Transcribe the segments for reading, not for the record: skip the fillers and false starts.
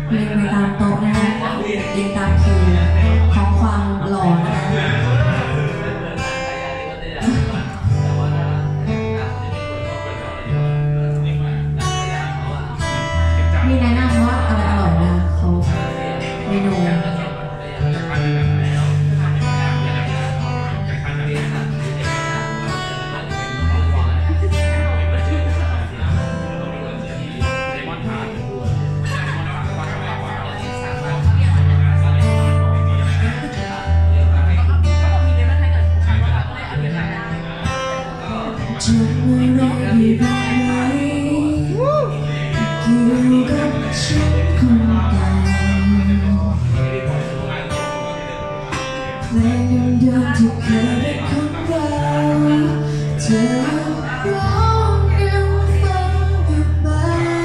เรียงไปตามโต๊ะนะคะเรียงตามคิวของความหล่อนะคะมีแนะนำว่าอะไรอร่อยนะเขาเมนูจะไม่ร้องดีบ้างไหมเกี่ยวกับฉันคนเก่าเพลงเดิมๆที่เคยได้ของเราเธอร้องยังฟังอยู่ไหม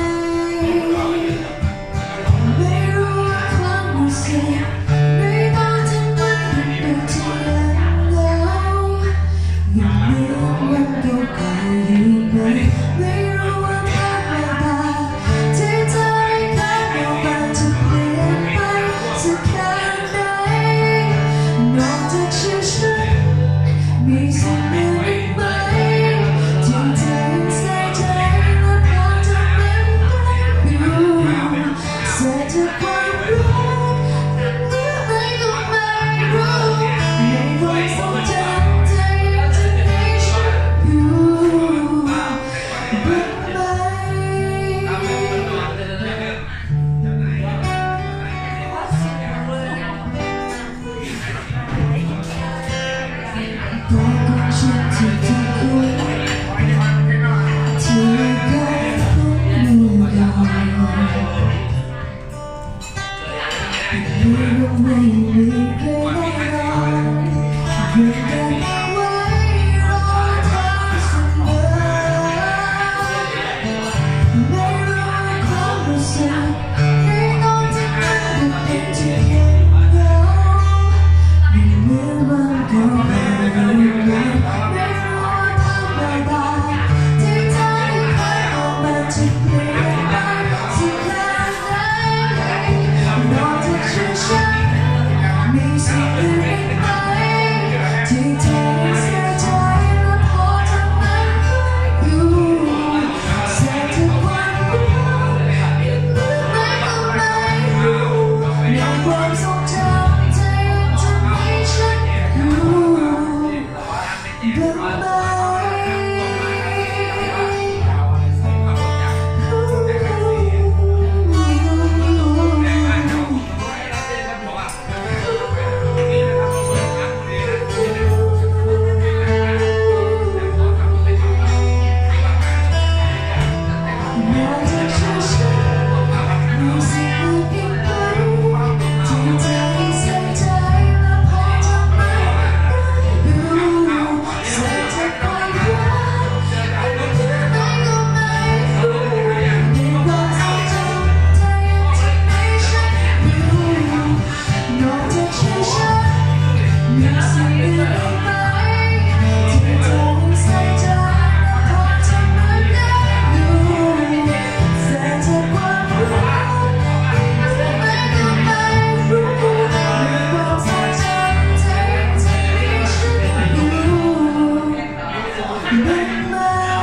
ไม่รู้ว่าความรู้สึกในตอนที่มันเป็นที่ยังเหงายังเหมือนวันเก่าๆอยู่ไหมไม่รู้ว่าภาพเวลาที่เธอได้เข้ามาจะเปลี่ยนไปสักแค่ไหนนอกจากชื่อฉันมีสิ่งอื่นอีกไหมที่เธอยังใส่ใจและพอจะเป็นอยู่ใส่เธอความรักหรืออะไรก็ไม่รู้ในความทรงจำเธอยังจะมีฉันอยู่บ้างไหมตัวของฉันที่เธอคุยที่เคยพูดลืมกันไม่รู้ไม่มีใครแน่นอนเรื่องกันเอาไว้รอเธอเสมอไม่รู้ว่าความรู้สึกในตอนที่มันเป็นที่ยังเหงาไม่เหมือนวันเก่าๆอยู่ไหมไม่รู้ว่าภาพเวลาที่เธอได้เคยออกมาจะเปลี่ยนไปสักแค่ไหนนอกจากชื่อฉันมีสิ่งอื่นอีกไหมที่เธอยังใส่ใจและพอทำมันอยู่ใส่เธอความรักยังเหมือนไม่ก็ไม่รู้ในความทรงจำเธอยังจะมีฉันอยู่บ้างไหมนอกจากชื่อฉันมีสิ่งอื่นอีกไหมที่เธอยังใส่ใจและพอทำมันอยู่ใส่เธอความรักหรือไม่ก็ไม่รู้ในความทรงจำเธอยังจะมีฉันอยู่นอกจากชื่อฉันมีสิ่งอื่นอีกไหมที่เธอยังใส่ใจและพอทำมันอยู่ใส่เธอความรักหรือไม่ก็ไม่รู้ในความทรงจำเธอยังจะมีฉันอยู่บ้างไหม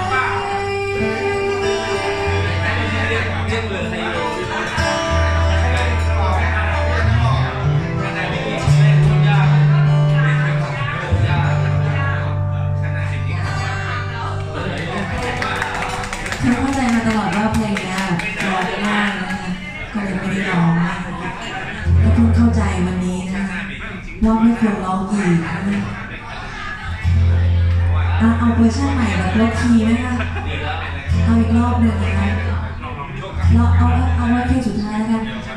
คือเข้าใจมาตลอดว่าเพลงนี้ร้องง่ายนะคะก็เลยไม่ได้ร้องนะคะก็เพิ่งเข้าใจวันนี้นะคะว่าไม่ควรร้องอีกนะคะเอาเวอร์ชันใหม่แบบลดคีย์ไหมคะเอาอีกรอบหนึ่งนะคะแล้วเอาไว้เพลงสุดท้ายแล้วกัน